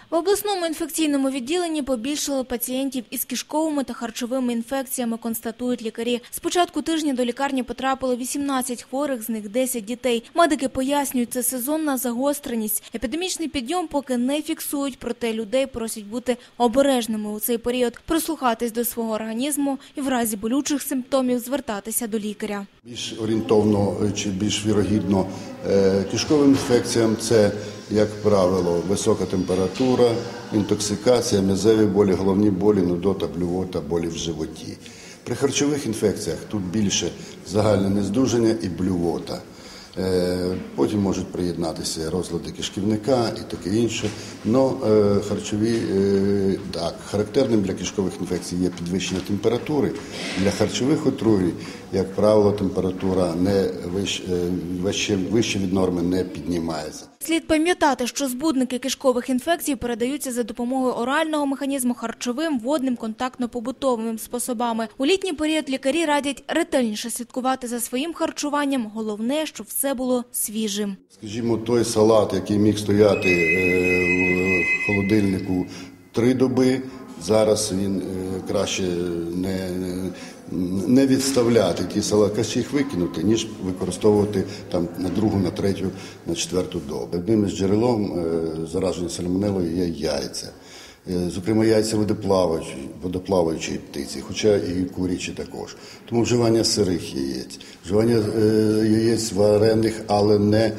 В обласному інфекційному відділенні побільшало пацієнтів із кишковими та харчовими інфекціями, констатують лікарі. З початку тижня до лікарні потрапило 18 хворих, з них 10 дітей. Медики пояснюють, це сезонна загостреність. Епідемічний підйом поки не фіксують, проте людей просять бути обережними у цей період, прислухатись до свого організму і в разі болючих симптомів звертатися до лікаря. Більш орієнтовно чи більш вірогідно кишковим інфекціям – це, як правило, висока температура, інтоксикація, м'язеві болі, головні болі, нудота, блювота, болі в животі. При харчових інфекціях тут більше загальне нездужання і блювота. Потім можуть приєднатися розлади кишківника і таке інше. Но харчові, так, від кишкових інфекцій є підвищення температури. Для харчових отруєнь, як правило, температура вище від норми не піднімається. Слід пам'ятати, що збудники кишкових інфекцій передаються за допомогою орального механізму харчовим, водним, контактно-побутовими способами. У літній період лікарі радять ретельніше слідкувати за своїм харчуванням. Головне, щоб все було свіжим. Скажімо, той салат, який міг стояти в холодильнику 3 доби, зараз він краще не відставляти ті салати, краще їх викинути, ніж використовувати там на другу, на третю, на четверту добу. Одним із джерелом зараження сальмонелою є яйця. Зокрема, яйця водоплаваючої птиці, хоча і курячі також. Тому вживання сирих яєць, вживання яєць варених, але не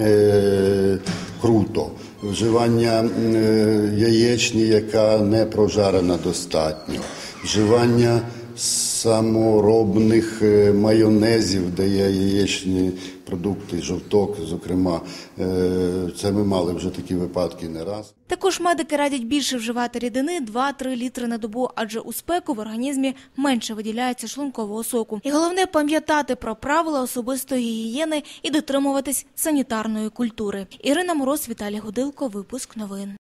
круто. Вживання яєчні, яка не прожарена достатньо. Вживання саморобних майонезів, де є яєчні продукти, жовток, зокрема. Це ми мали вже такі випадки не раз. Також медики радять більше вживати рідини 2-3 літри на добу, адже у спеку в організмі менше виділяється шлункового соку. І головне – пам'ятати про правила особистої гігієни і дотримуватись санітарної культури. Ірина Мороз, Віталій Гудилко, випуск новин.